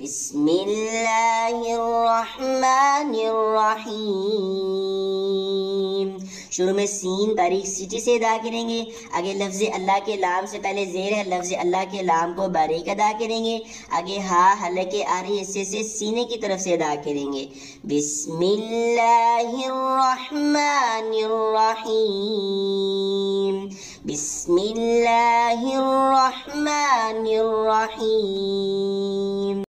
बिस्मिल्लाहिर्रहमानिर्रहीम। शुरू में सीन बारीक सीटी से अदा करेंगे। आगे लफ्ज़ अल्लाह के लाम से पहले ज़ेर है, लफ्ज़ अल्लाह के लाम को बारीक अदा करेंगे। आगे हा हलके आरी हिस्से से सीने की तरफ से अदा करेंगे। बिस्मिल्लाहिर्रहमानिर्रहीम, बिस्मिल्लाहिर्रहमानिर्रहीम।